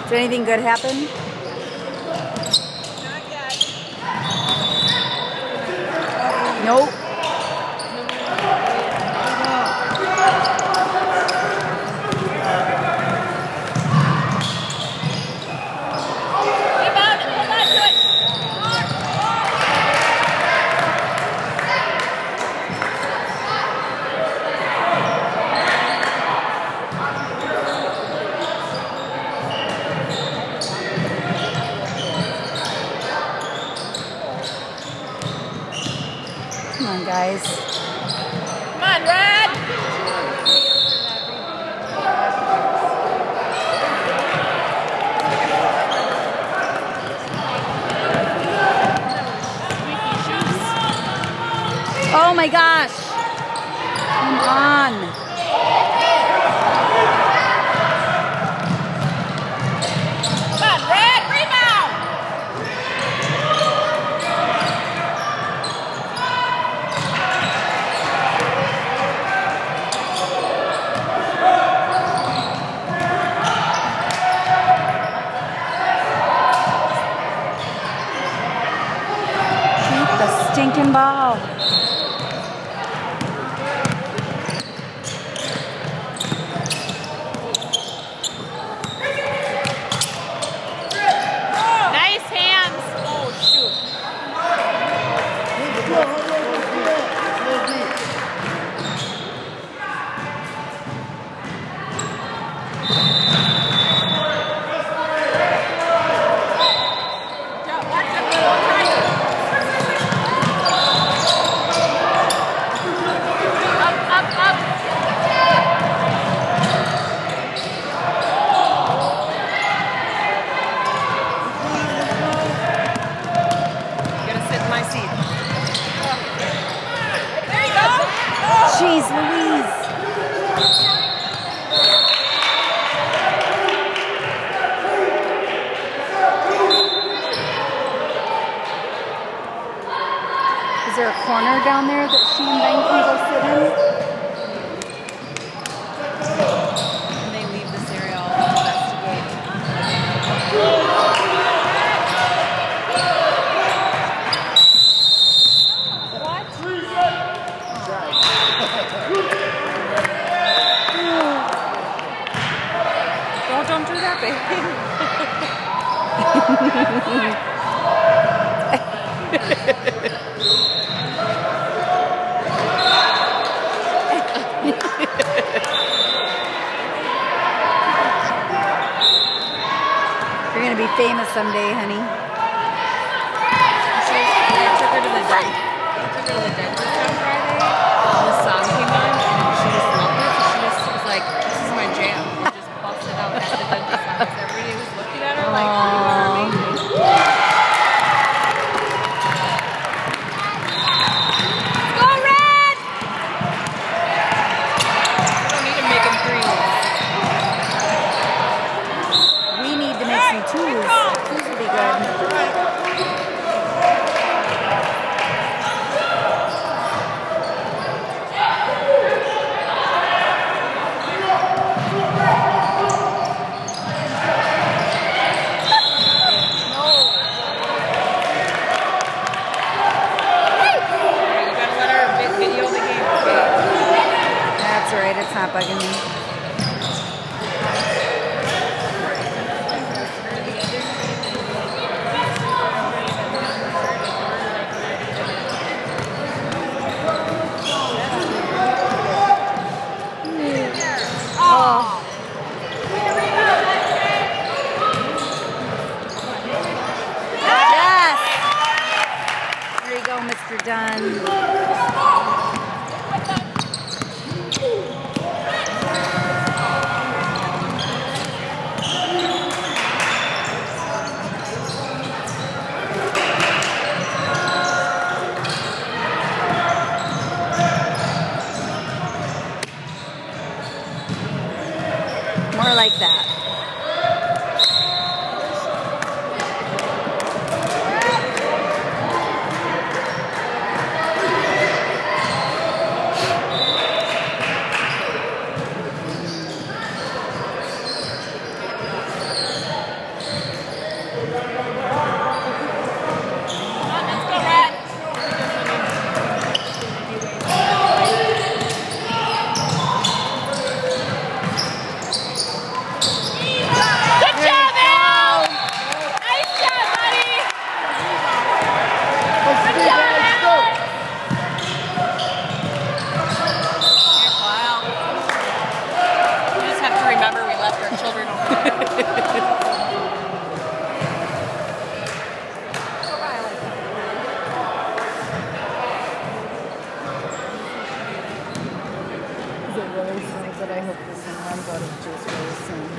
Did anything good happen? Not yet. Nope. Come on, guys. Come on, Red! Oh my gosh. Come on. Come on, Red! Rebound! Keep the stinking ball. Nice hands! Oh, shoot. Jeez Louise. Is there a corner down there that she and Ben can go sit in? And they leave this area, I'll investigate. Don't do that, baby. You're gonna be famous someday, honey. I took her to the dentist. On Friday. And the song came on, and she just loved it. So she just was like, "This is my jam." And just busted out at the dentist office. Everybody was looking at her like, "You are amazing." Go Red! I don't need to make them threes. We need to make some twos. Twos would be good. That's right, it's not bugging me. Oh. Yes! There you go, Mr. Dunn. More like that. left our children over there. It really smells, but I hope this one runs out of juice really soon.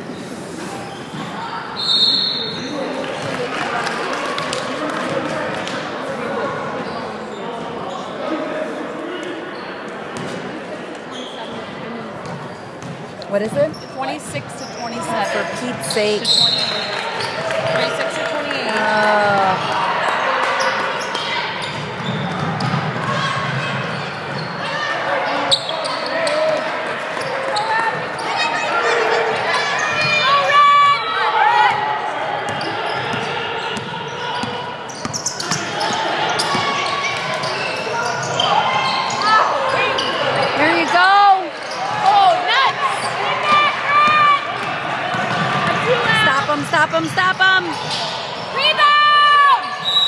What is it? 26 to 27. For Pete's sake. To 28. 26 to 28. Stop him, stop him! Rebound!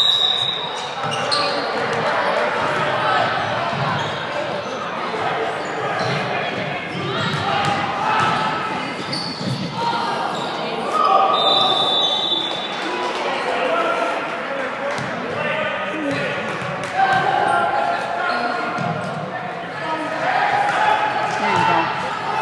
There you go.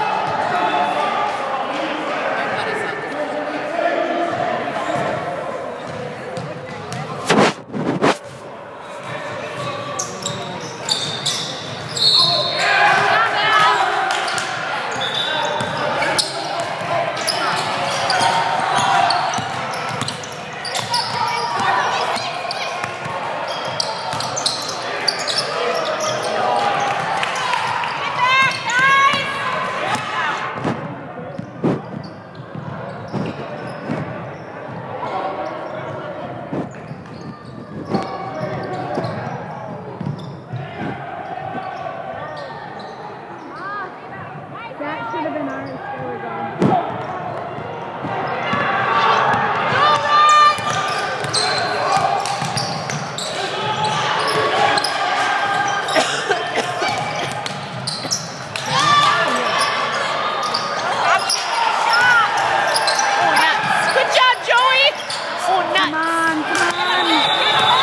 That should have been ours. There we go. Good job, Joey! Oh, nuts! Come on, come on!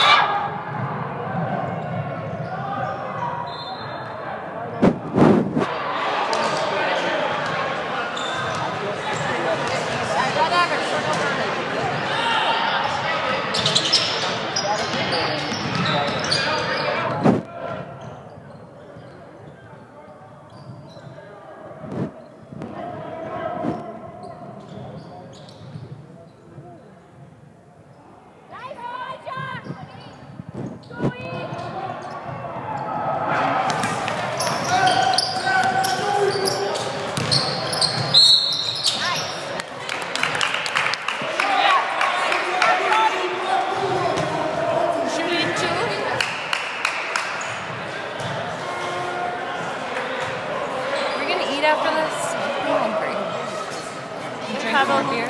After this, I'm hungry. You drink more beer?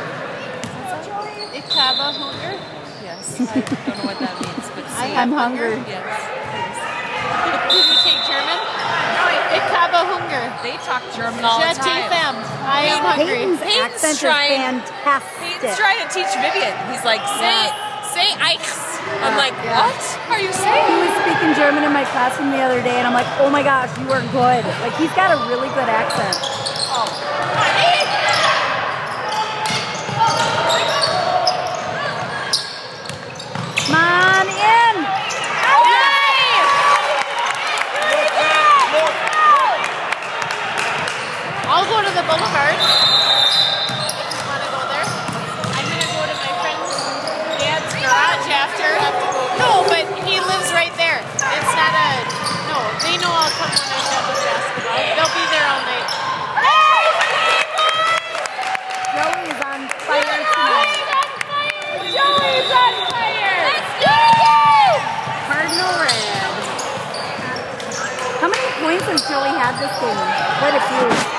Ich habe Hunger? Yes. I don't know what that means, but I'm hungry. Yes. Do you take German? Ich habe Hunger. They talk German all the time. I am hungry. Peyton's accent is fantastic. Peyton's trying to teach Vivian. He's like, say Eichs. I'm like, what are you saying? He was speaking German in my classroom the other day, and I'm like, oh my gosh, you are good. Like, he's got a really good accent. Oh. Come on in! I'll go to the boulevard. If you want to go there. I'm going to go to my friend's dad's garage after. No, but he lives right there. It's not a... No, they know I'll come when I'm done with basketball. They'll be there all night. Joey is on fire tonight. Joey's on fire! Let's go! Cardinal red. How many points has Joey had this game? Quite a few.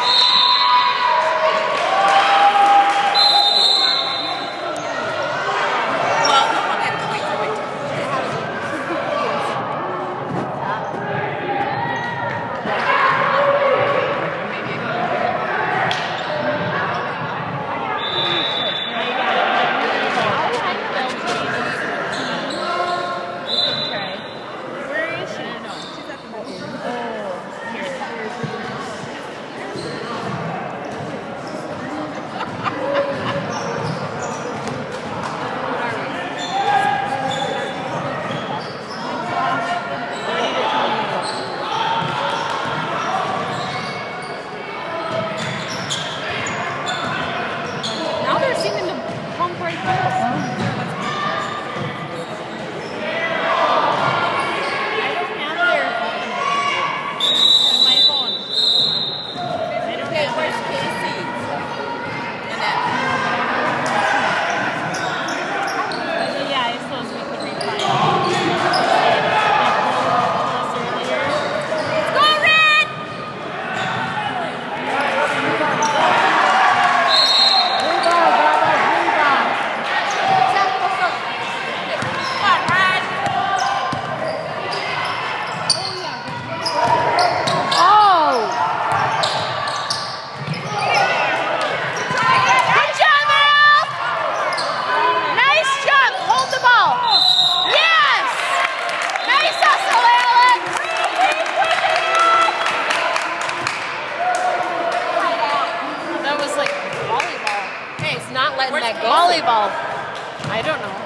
not letting that go. Volleyball. I don't know.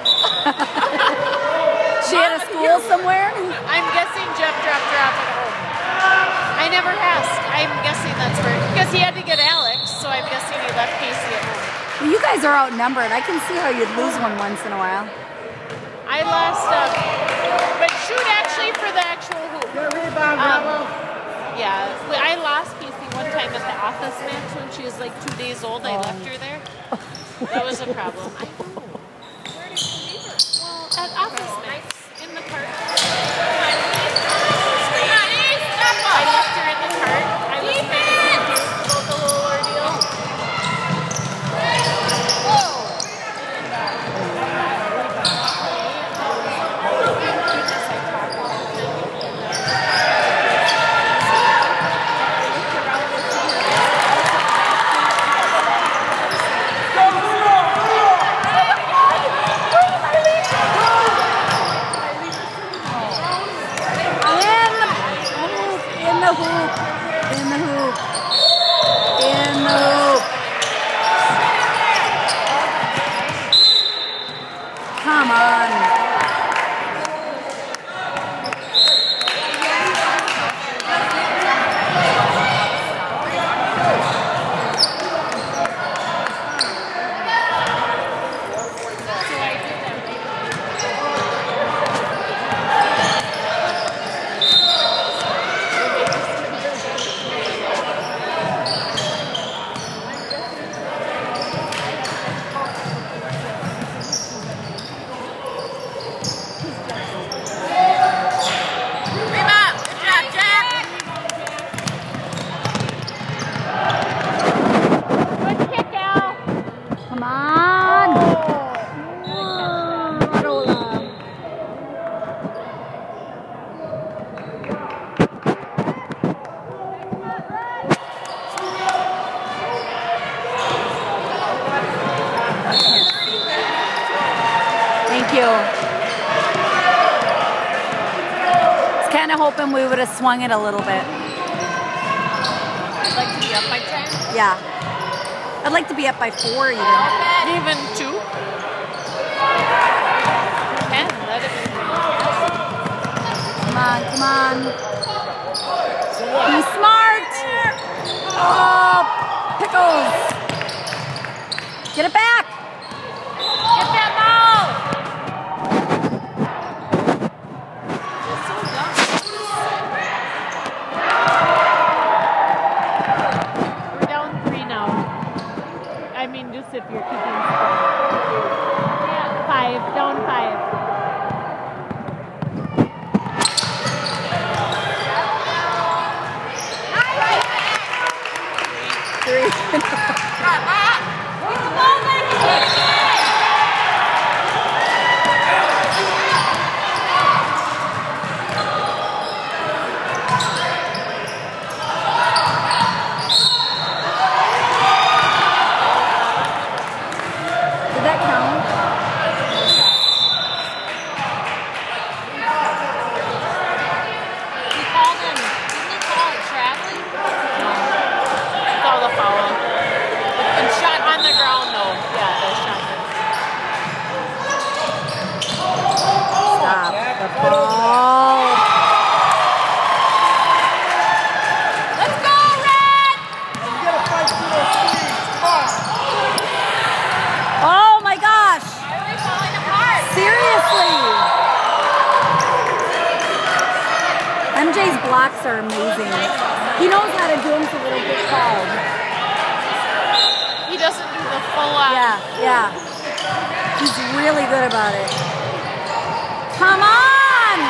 She at a school somewhere? I'm guessing Jeff dropped her off at home. I never asked. I'm guessing that's where, because he had to get Alex, so I'm guessing he left Casey at home. Well, you guys are outnumbered. I can see how you'd lose one once in a while. I lost, but shoot actually for the actual hoop. Yeah, I lost Casey one time at the office match when she was like 2 days old. I left her there. That was a problem. I know. Where did you leave her? Well, at office match in the cart. I left her in the cart. I was kind of confused about the whole ordeal. Come on. Kind of hoping we would have swung it a little bit. I'd like to be up by 10. Yeah. I'd like to be up by 4 even. Even 2. 10. Let it be. Come on, come on. Be smart. Oh, pickles. Get it back. Get that ball. If you're keeping score. Yeah, 5, down 5. Three. MJ's blocks are amazing. He knows how to do them so they don't get called. He doesn't do the full on. Yeah, yeah. He's really good about it. Come on!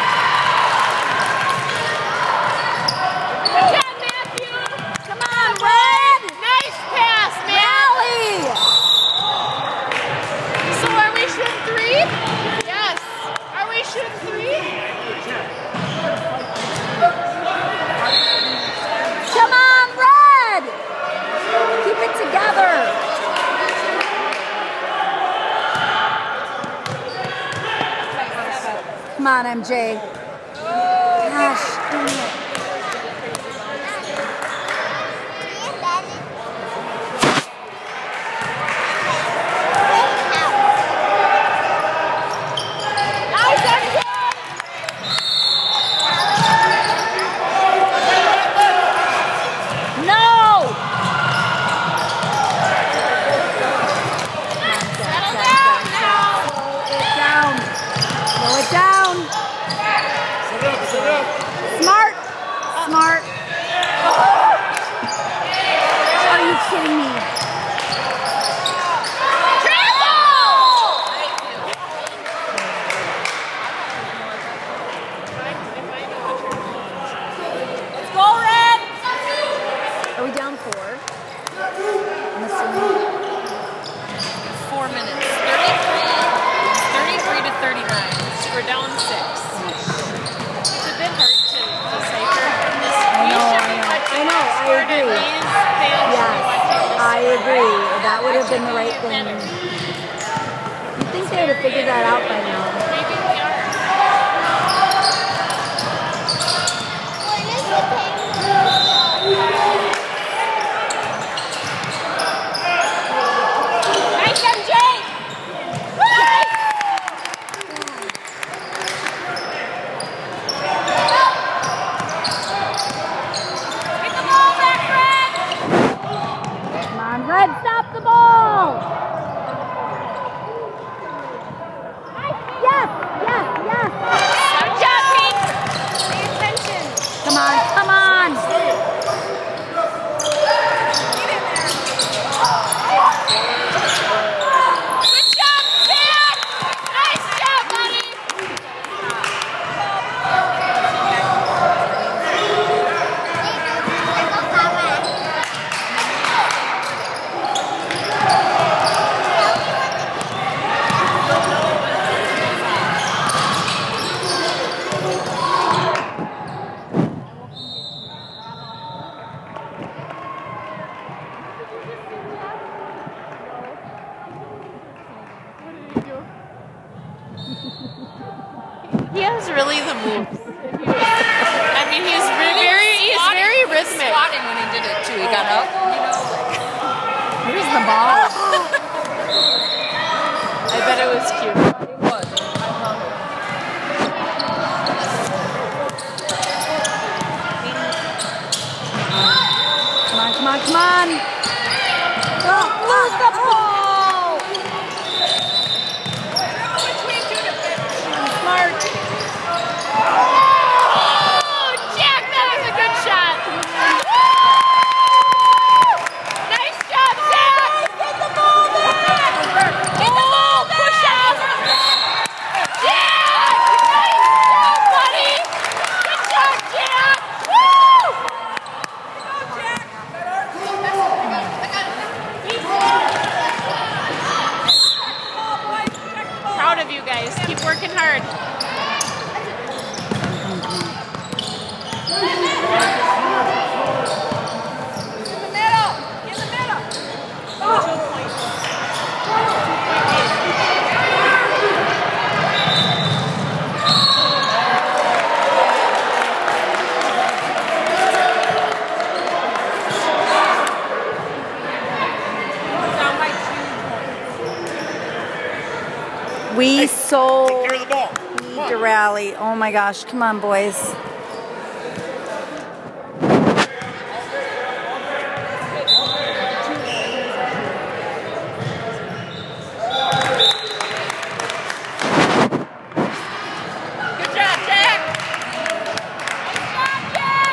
Good job, Matthew! Come on, Red! Nice pass, man! Rally! So are we shooting 3? Yes. Are we shooting 3? Come on, Red! Keep it together. Come on, MJ. Gosh, dang it. kidding me? Let's go, Red! Are we down 4? I'm assuming. 4 minutes. 33 to 39. We're down 6. It's a bit hard to decipher this. I know, I agree. Yes, I agree. That would have been the right thing. You'd think they would have figured that out by now. Maybe we are. Nice, MJ! Get the ball back, Red! Come on, Red, stop the ball! Yes, yes, yes! Good job, Pete! Pay attention. Come on, come on! Good job, Chad! Nice job, buddy! He has really the moves. I mean, he's very rhythmic. Squatting when he did it too. He got up. Here's the ball. I bet it was cute. It was. Come on, come on, come on! Don't lose the ball! Smart. Oh, Jack, that was a good shot. Nice job, Zach. Get the ball back. Get the ball back. Push out. Jack, nice job, buddy. Good job, Jack. Woo! Proud of you guys. Keep working hard. We so Carry the ball. need to rally. Oh my gosh, come on, boys. Good job, Jack. Nice job, Jack.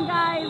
on, guys.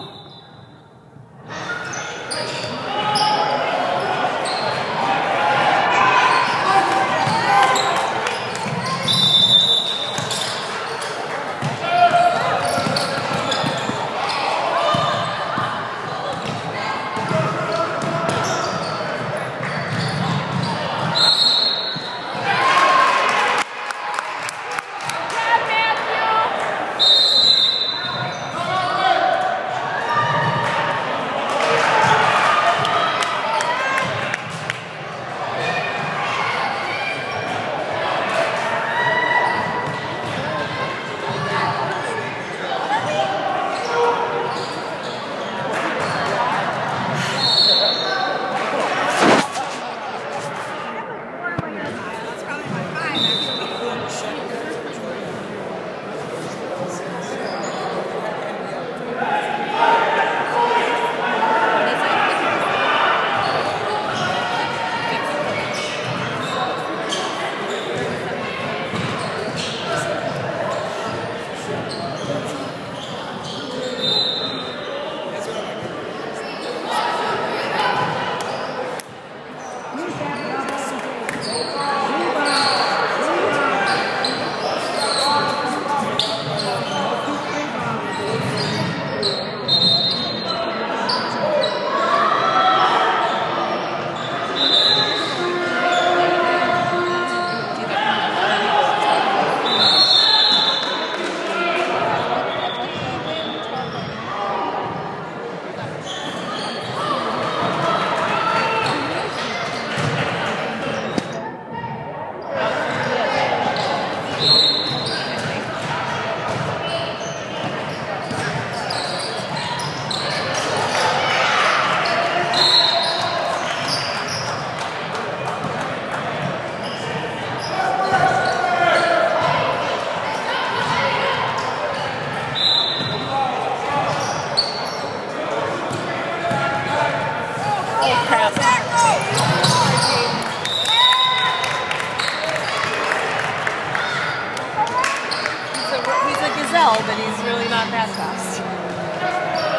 He's a gazelle, but he's really not that fast.